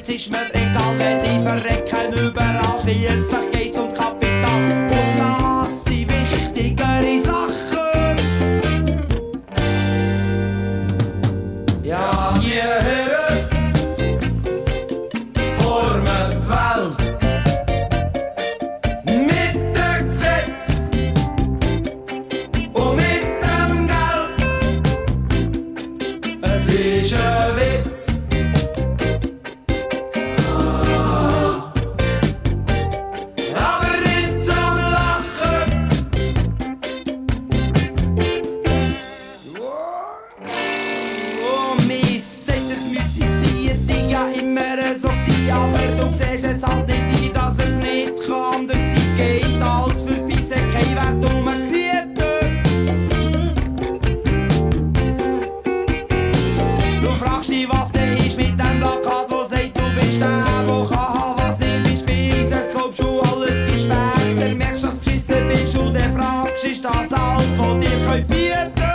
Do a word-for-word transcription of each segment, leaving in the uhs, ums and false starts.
ist mir egal, wer sie verrecken überall. Schliesslich geht's ums Kapital und das sind wichtigere Sachen. Ja, die Herren formen die Welt mit dem Gesetz und mit dem Geld. Es ist ein Witz. Aber du siehst es halt nicht ein, dass es nicht kann anders sein. Es geht alles vorbei, es hat keinen Wert um das Glieder. Du fragst dich, was denn ist mit dem Plakat, wo sagt, du bist der, wo kann haben, was nicht ist bei uns. Es glaubst du, alles geht später. Merkst, dass du beschissen bist und dann fragst, ist das alles, was dir könnt bieten?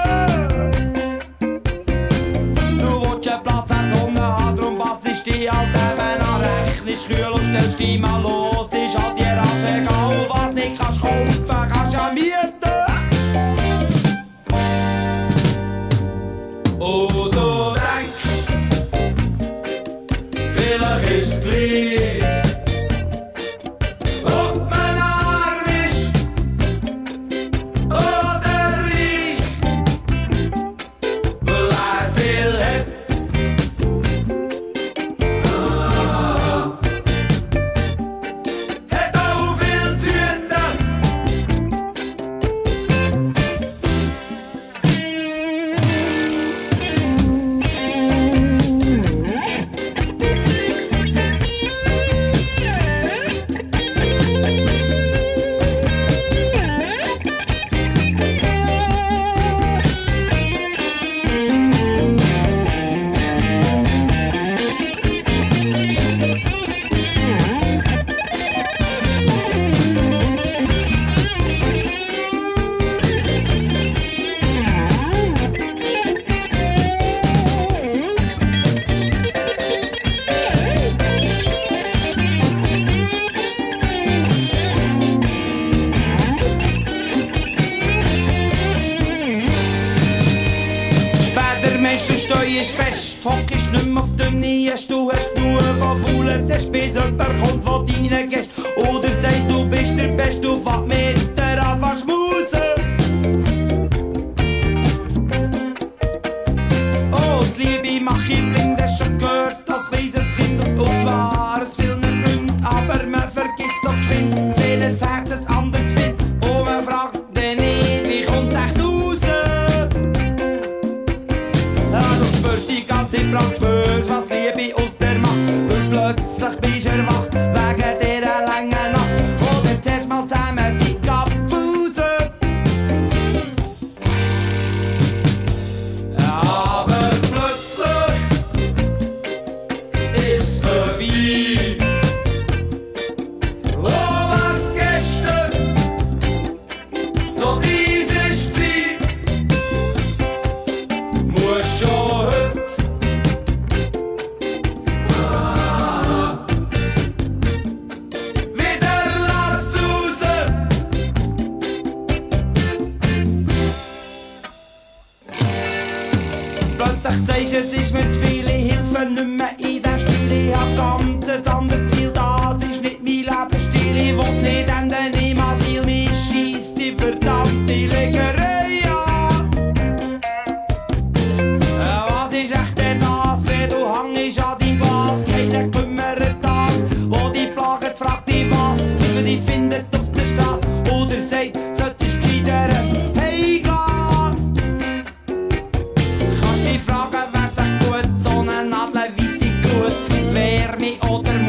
Du willst einen Platz an der Sonne haben, darum passt ist die alte ist kühl und stellst dich mal los, ist halt dir rasch egal, was nicht kannst kaufen, kannst ja mieten. Oh, du denkst, vielleicht ist es gleich, ob man arm ist oder reich, weil er viel hat. Steu ist fest, hockst nicht mehr auf dünne Äste. Du hast genug von faulen Tests, bis jemand kommt, der deine Gäste oder sagt, du bist der Beste, du fährst mit der anfängst schmusen. Oh, die Liebe mach ich blind, hast schon gehört, als kleines Kind. Und zwar aus vielen Gründen, aber man vergisst so geschwind, jedes Herz es anders findet. Und man fragt dann nicht, wie kommt's echt raus? Du spürst die ganze Brand, spürst, was Liebe aus dir macht. Und plötzlich bist du erwacht, wegen dieser langen Nacht. Oder zuerst mal zusammen sind abfusen. Aber plötzlich ist es vorbei. Oh, was gestern noch dies ist Zeit, muss schon plötzlich sagst du, es ist mir zu viel, ich helfe nicht mehr in diesem Spiel. Ich hab ganz ein anderes Ziel, das ist nicht mein Lebensstil. Ich will nicht enden im Asyl, mich scheisst die verdammte Legerei an. Was ist echt denn das, wenn du hängst an deinem Glas? Keiner kümmert das, wo die plagt, fragt dich was, wie man dich findet auf der Straße oder sagt, solltest du wieder heimgehen. Fragen, wer sich gut so eine Nadel wie sie gut mit Wärme oder